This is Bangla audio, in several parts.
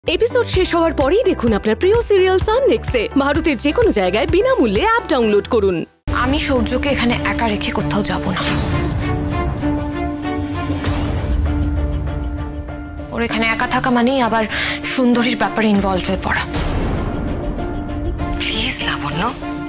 এপিসোড শেষ হওয়ার পরেই দেখুন আপনার প্রিয় সিরিয়াল সান নেক্সটে ভারতের যে কোনো জায়গায় বিনামূল্যে অ্যাপ ডাউনলোড করুন। আমি সূর্যকে এখানে একা রেখে কোথাও যাব না। ওর এখানে একা থাকা মানেই আবার সুন্দরীর ব্যাপারে ইনভলভ হয়ে পড়া। প্লিজ লাবণ্য,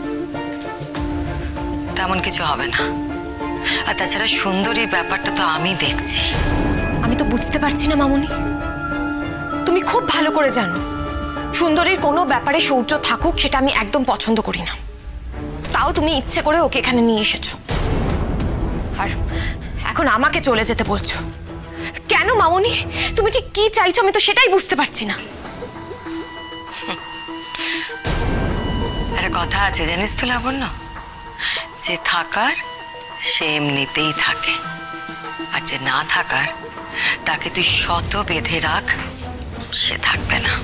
তেমন কিছু হবে না। আর তাছাড়া সুন্দরীর ব্যাপারটা তো আমি দেখছি। আমি তো বুঝতে পারছি না মামুনি, তুমি খুব ভালো করে জানো সুন্দরীর কোনো ব্যাপারে সূর্য থাকুক সেটা আমি একদম পছন্দ করি না। তাও তুমি ইচ্ছে করে ওকে এখানে নিয়ে এসেছো, আর এখন আমাকে চলে যেতে বলছো কেন মামুনি? তুমি ঠিক কি চাইছো আমি তো সেটাই বুঝতে পারছি না। একটা কথা আছে জানিস তো লাবণ্য, যে থাকার সে এমনিতেই থাকে, আর যে না থাকার তাকে তুই শত বেঁধে রাখ, সে থাকবে না।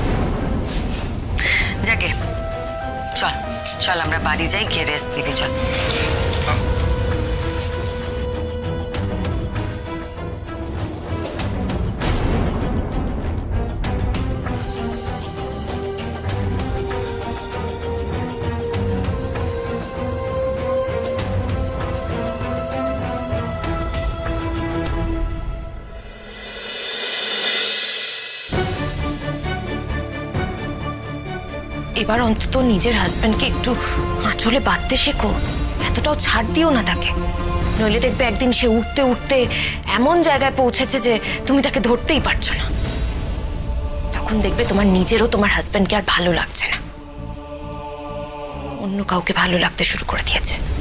যাকে চল চল আমরা বাড়ি যাই, গিয়ে রেস্ট নিবি। চল এবার অন্তত নিজের হাজবেন্ডকে একটু আঁচলে বাঁধতে শেখো, এতটাও ছাড় দিও না তাকে, নইলে দেখবে একদিন সে উঠতে উঠতে এমন জায়গায় পৌঁছেছে যে তুমি তাকে ধরতেই পারছো না। তখন দেখবে তোমার নিজেরও তোমার হাজবেন্ডকে আর ভালো লাগছে না, অন্য কাউকে ভালো লাগতে শুরু করে দিয়েছে।